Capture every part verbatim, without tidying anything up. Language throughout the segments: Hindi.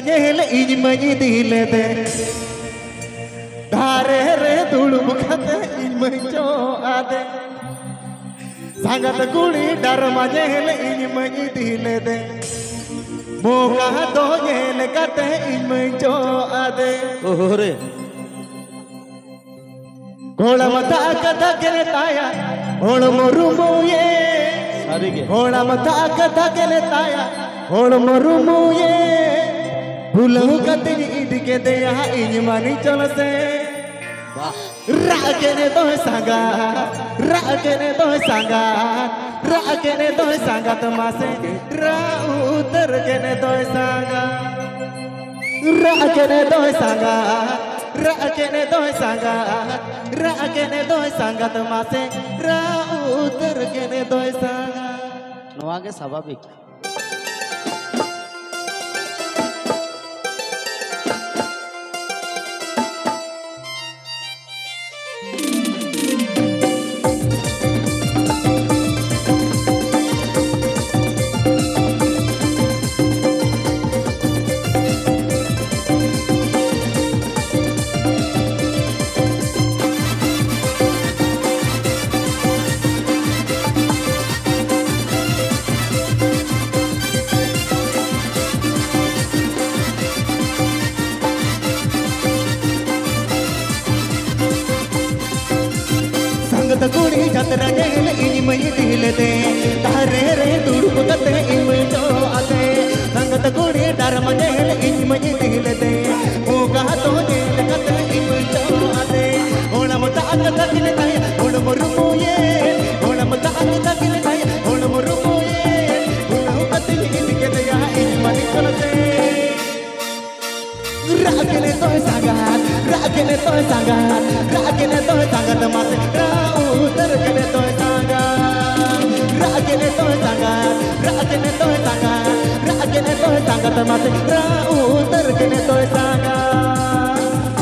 nyel iny mañi dile de dhare re dulum khate iny mañ cho ade sangat kuli dharma nyel iny mañi dile de moga do nyel kate iny mañ cho ade ore gola mata kata kene taya hol morumu ye sarige gola mata kata kene taya hol morumu ye Bulau katini idike deya iny mani cholase Rakene to sanga Rakene to sanga Rakene to sanga tamase Ra utar kene to sanga Rakene to sanga Rakene to sanga Rakene to sanga tamase Ra utar kene to sanga नवा के स्वाभाविक Taguri jatra nyel iny mañi dile de dhare re dulum khate iny mañ cho ade sangat taguri dharma nyel iny mañi dile de moga do nyel kate iny mañ cho ade ona mata kata kile taya ona morumu ye ona mata kata kile taya ona morumu ye bulau katini idike deya iny mani cholase Rakene to sangat Rakene to sangat Rakene to sangat mase Utar kene to sangat Rakene to sangat Rakene to sangat Rakene to sangat mase Utar kene to sangat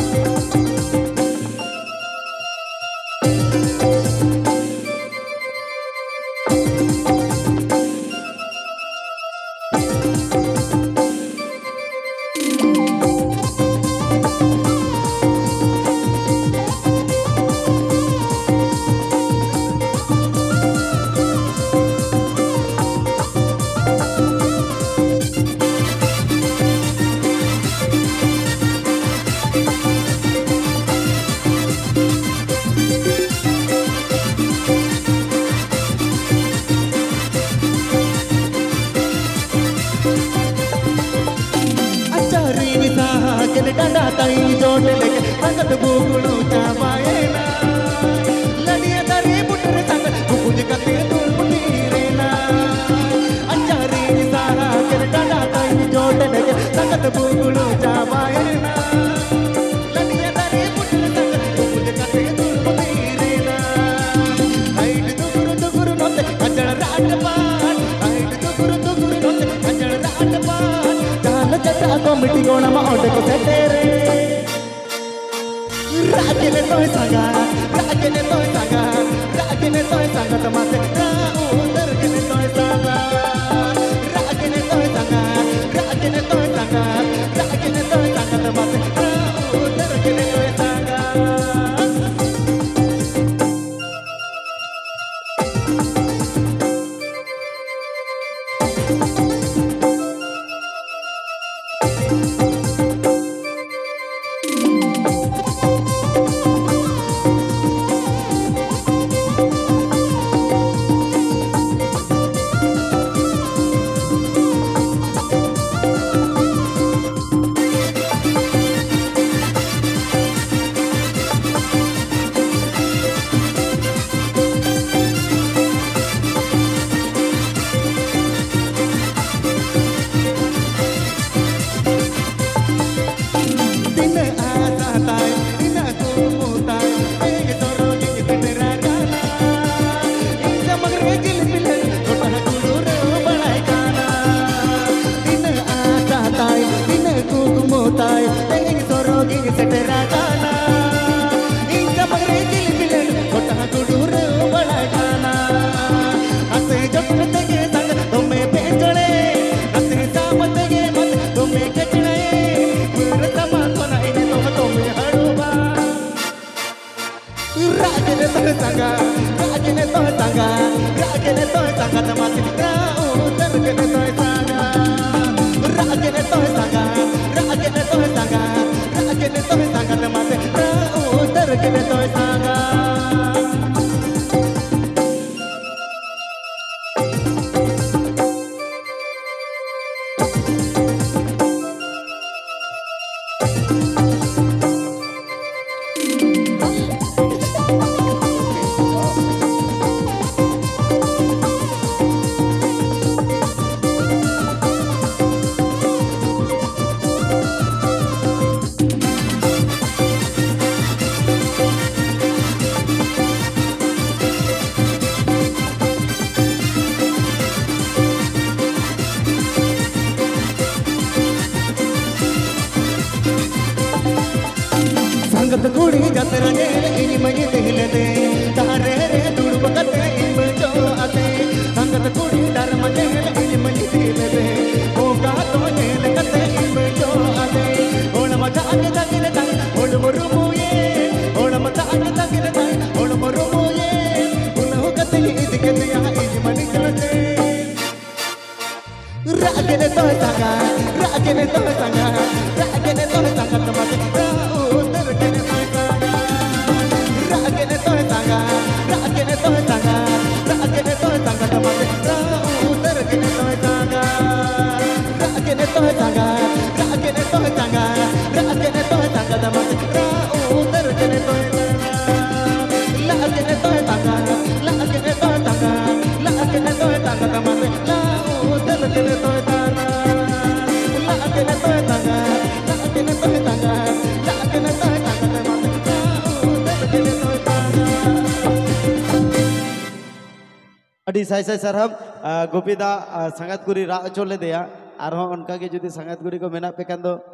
Dada tai jod leke sangat bugulu cabayena ladiya dari putar sangat bukuj kate dul putirena acari sara ker dada tai jod leke sangat bugulu cabayena ladiya dari putar sangat bukuj kate dul putirena haid duguru duguru note ajal rajapan haid duguru duguru note ajal rajapan jala jata committee gona ma ode ko setere Rakene to sangat Rakene to sangat Rakene to sangat tamase utar kene to sangat Rakene to sangat Rakene to sangat Rakene to sangat tamase utar kene to sangat sangga rakene to sangga rakene to sangga tamati rautar kene to sangga rakene to sangga rakene to sangga rakene to sangga tamati rautar kene to sangga. संगत कुड़ी जतरा जेल इनी मई दिल दे तारे रे दुड़ बकते इम जो आते संगत कुड़ी धर्म जेल इनी मई दिल दे होगा तो जेल कते इम जो आते ओण मजा आके तगिल ताई ओण मोरु मुये ओण मजा आके तगिल ताई ओण मोरु मुये उन्हो कते इद के दिया इनी मई चलते रागने तो संगा रागने तो संगा रागने तो संगा तमते उतर कने तो संगा रागने तो संगा रागने तो संगा रागने तो संगा तमते उतर कने तो संगा रागने तो संगा रागने तो संगा रागने तो संगा तमते उतर कने तो संगा लागने तो संगा लागने तो संगा लागने तो संगा तमते उतर कने तो संगा लागने तो संगा लागने तो संगा लागने तो अड़ी साई साई सरहम गोपीदा संगत गुरी रा चोले दिया और उनका के जुदी संगत गुरी को मेना पे